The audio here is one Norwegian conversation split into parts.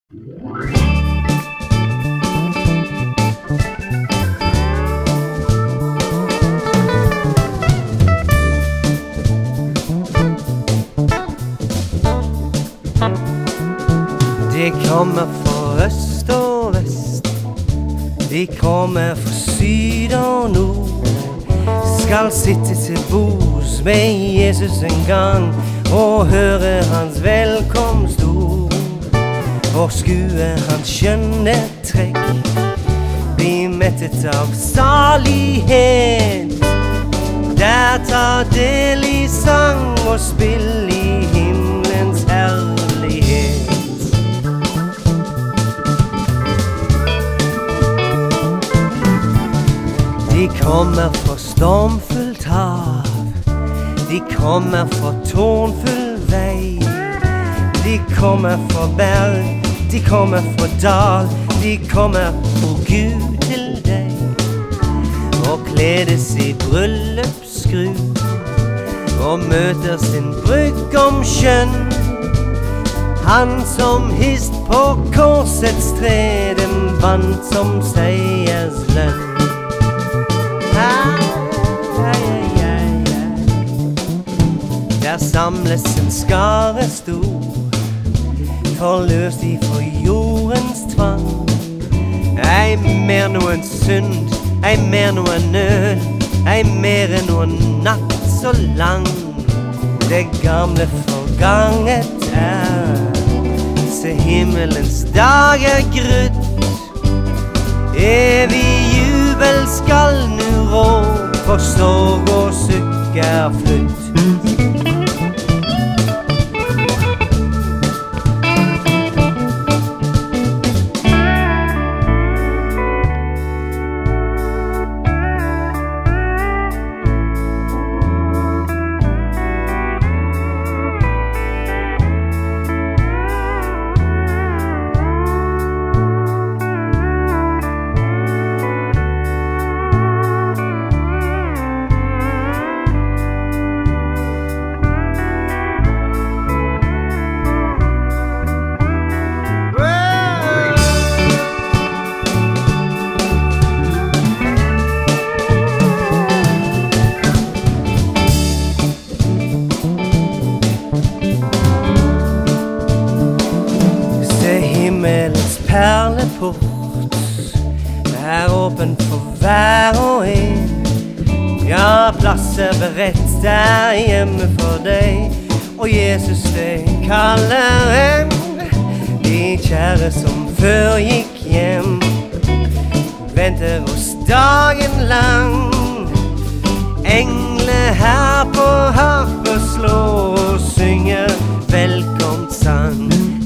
De kommer fra øst og vest, de kommer fra syd og nord. Skal sitte til bords med Jesus en gang og høre hans velkomstord. Og skue hans skjønne trekk, bli mettet av salighet. Der tar del i sang og spill i himmelens herlighet. De kommer fra stormfullt hav, de kommer fra tårnfull vei. De kommer fra berg, de kommer fra dal, de kommer for Gud til deg. Og kledes i bryllupsskrud, og møter sin brudgom skjønn. Han som hist på korsets tre, den vant som seierslønn. Der samles en skare stor, forløst ifra jordens tvang. Ei mer noen synd, ei mer noen nød, ei mer enn noen natt så lang. Det gamle forganget se himmelens dag grudd. Evig jubel skal nu rå, for sorg og sukk flutt. Himmelens perleport åpen for hver og en. Ja, plass beredt der hjemme for deg, og Jesus det kaller en. De kjære som før gikk hjem, venter oss dagen lang. Engle her på harpe slår og synger velkomst sang.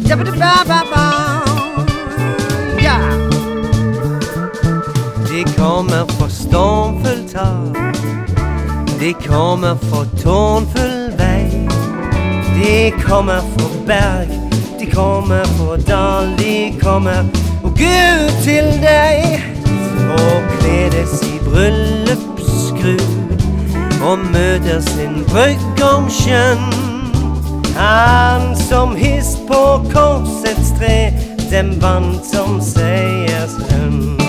De kommer fra stormfullt hav, de kommer fra tårnfull vei. De kommer fra berg, de kommer fra dal, de kommer og Gud til deg. Og kledes i bryllupsskrud, og møter sin brudgom skjønn. Han som hist på korsets tre, den vant som seierslønn.